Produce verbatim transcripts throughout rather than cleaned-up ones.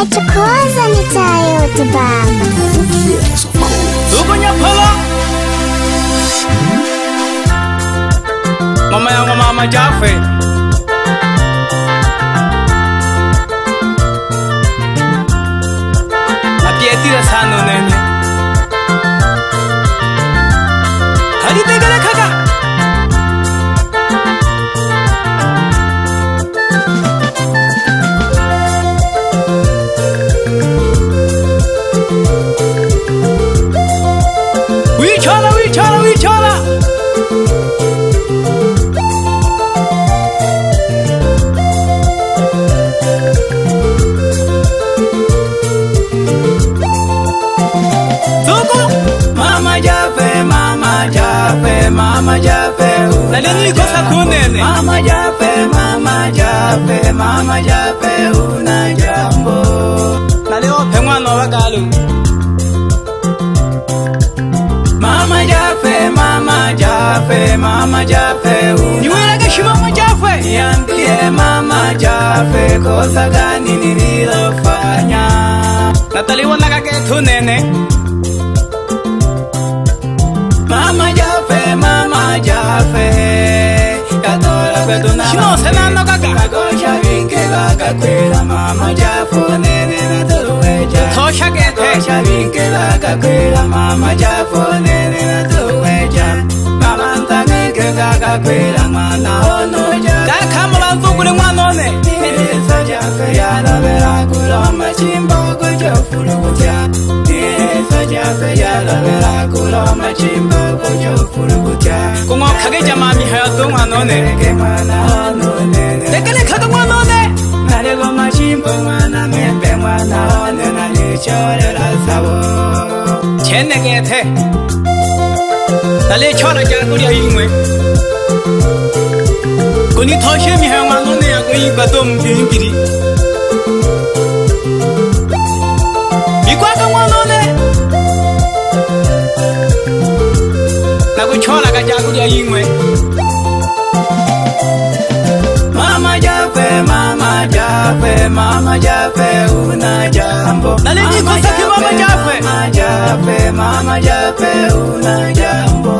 Nachokoza mitaa yote baba. Yes, of course. Tukunya pala Mama yangu mama Jafe Napietira sano nene Hadi tegala kaka Wichola, wichola, wichola Tuku Mama Jafe, Mama Jafe, Mama Jafe Nalini kosa kunene Mama Jafe, Mama Jafe, Mama Jafe una jambo Naleo pengwa no wakalu Mama Jafe, Mama Jafe, Mama Jafe Niwele keshi Mama Jafe Niambie Mama Jafe kosa gani nililofanya Nataliwa nakaketu nene Mama Jafe, Mama Jafe Katola kwetuna Shino senano kaka Kakosha vinke kaka kwela Mama Jafe nene natuweja Tosha kete Tosha vinke kaka kwela Mama Jafe nene natuweja Mama ntanike kaka kwela Mana onoja Kaka mula nzugule mwanone Nilisa Jafe yalavera kuloma chimbo kujofurugutya Nilisa Jafe yalavera kuloma chimbo kujofurugutya Kungo kage jamami hayato mwanone Neke mwana onone Tekele kage mwanone Nalego machimbo mwana mepe mwana one Nalichore la sabo Chene gete Nalichore jagulia ingwe Kuni toshe mi hayo mwanone ya kwenye bato mbingiri Ikwaka mwanone Nakuchola kajagulia ingwe Mama Jafe, Mama Jafe, Mama Jafe una jambo Nalini kosa ki Mama Jafe Mama Jafe, Mama Jafe una jambo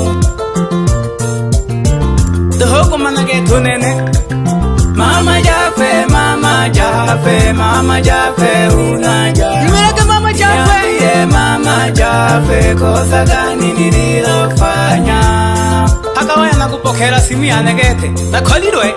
Dohoko manage tunene Mama Jafe, Mama Jafe, Mama Jafe una jambo Niweleke Mama Jafe Ye Mama Jafe kosa gani nililofanya Haka waya nakupokera simu ya negete Nakolirwe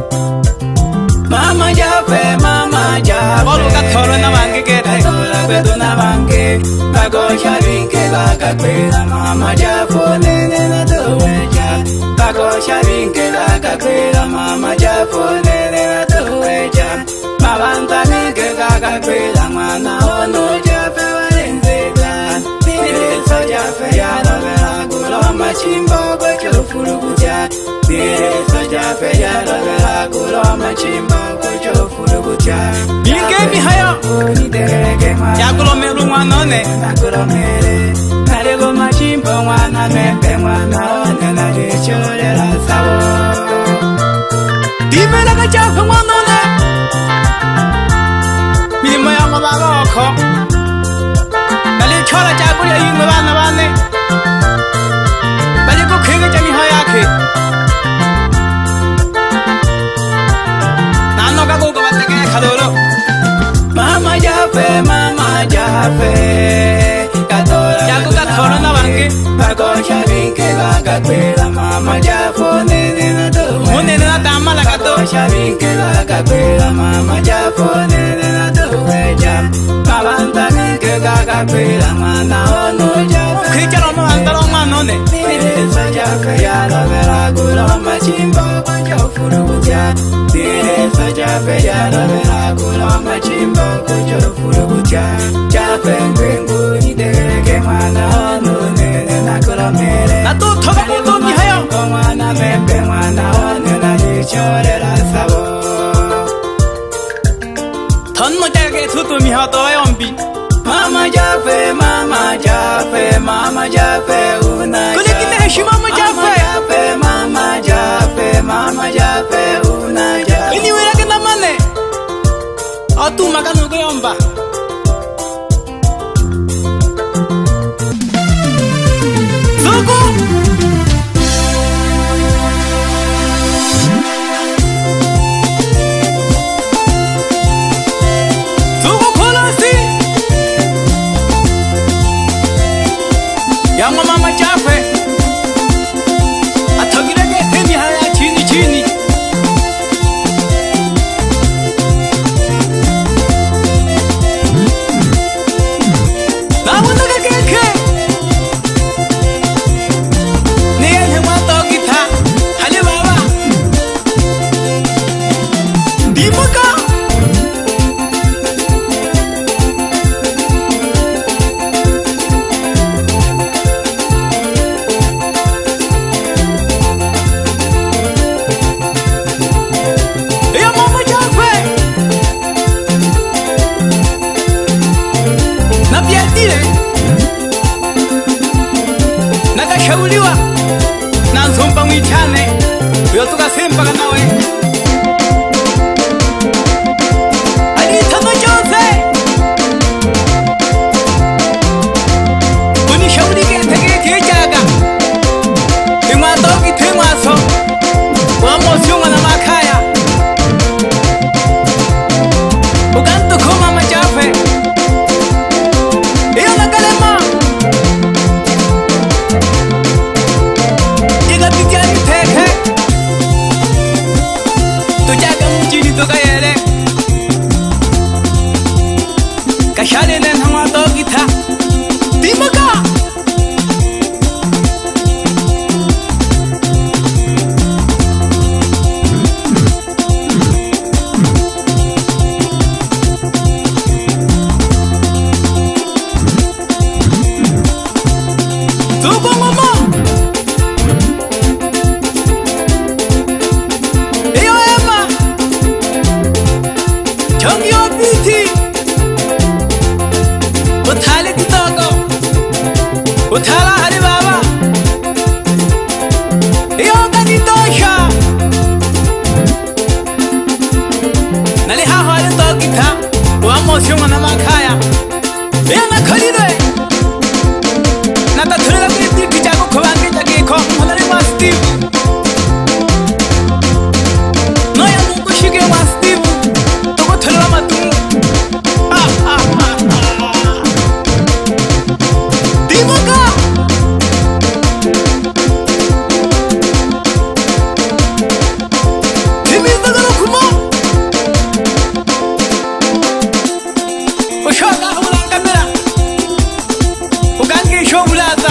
Mama Jafe, Mama Jafe Olu katoro na wange gete Katola kwetu na wange Pakosha vinke kaka kwela Mama Jafe nene natuweja Pakosha vinke kaka kwela Mama Jafe nene natuweja Mabanta vinke kaka kwela Mwana ono Jafe walenzeka Nilisa Jafe yalavera kuloma chimbo kujofurugutya Nilisa Jafe yalavera kuloma chimbo kujofurugutya Binge mihayo Yakulomelu mwanone Nakulomele Nalego machimbo mwana mepe mwana one Nalichore la sabo Dimela kachafe mwanone Milimo ya mabagoko Nalichora jagulia ingwe bana bane Bali kukinga jamiho yake Nano kagugo bategele kadolo Mama Jafe, Mama Jafe Katola Yaku katoro na wange Pakosha vinke kaka kwela Mama Jafe nene natuweja Munene na tamala kato Pakosha vinke kaka kwela Mama Jafe nene natuweja Mabanta vinke kaka kwela Mana ono Jafe Kikero no antaro manone Nilisa Jafe yalavera kuloma chimbo kujofurugutya Nilisa Jafe yalavera kuloma chimbo kujofurugutya Jafe ngwingu nideke mwana ono nene nakulomele Natutoka kutumbi hayo Mwana mepe mwana one nalichore la sabo Tonno jage tutumi hato wayombi Mama Jafe, Mama Jafe, Mama Jafe una Kule kine heshi Mama Jafe Mama Jafe, Mama Jafe una Jafe Ini wera kena mane Atu makanu kuyomba Zugu Zugu kolasi Yama mama Jaffe Atogirege temi haya chini chini Nakashauliwa na nzomba mwichane uyo tukasembaga nawe alitano jose unishaurike tegeke jaga imwadogi temwaso wamosyunga na makaya uganto koma majafe iyo nagalema Tugayere Kashale len hama dogita Dimaka Zugo mama Chongyo biti Uthale kitogo Uthala hari baba Yoga nitosha Nali haho hari togita Uamo syunga na makaya Yana khalire Nata thurila biti kijago kubangi jagi ko Mhalari wa Steve Noya mungu shige wa Steve Ah ah ah ah Dimaka Timiza gano kuma Ushoga hulan kamera Ugangi shobulaza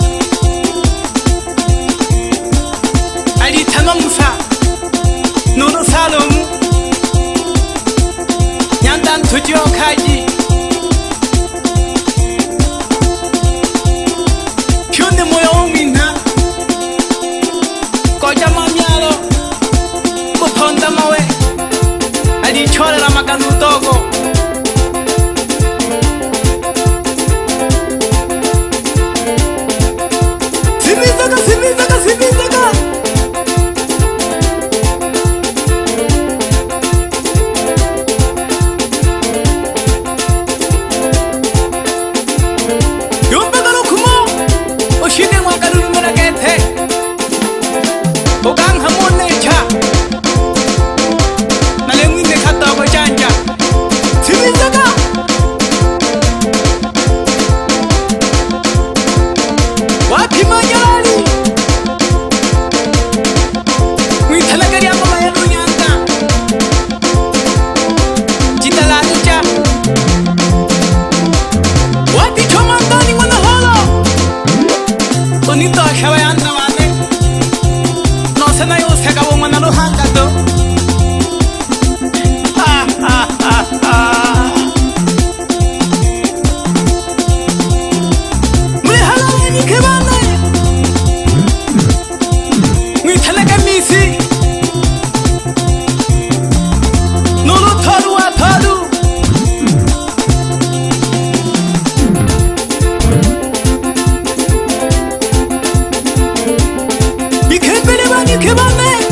Ali tano musa Nunu salomu Nyandan tujo kaji Kyunde moyo umina Koja mamyalo Kuponda mawe Ali chore la maganu togo Simizaka, simizaka, simizaka Ugang hamone cha Nalengwinde kata ko chanja Simizaka Wapi manyali Mwithala kari ama mayanu nyanga Chitalani cha Wapi chomandani wana holo Bonito ashawa yanda wane Sana yo se acabó mandando hangando Ah ah ah ah Mwe hala ni ke bana Mwe thala kamisi Nolo thalu a thalu Ikhe pele bani ke bana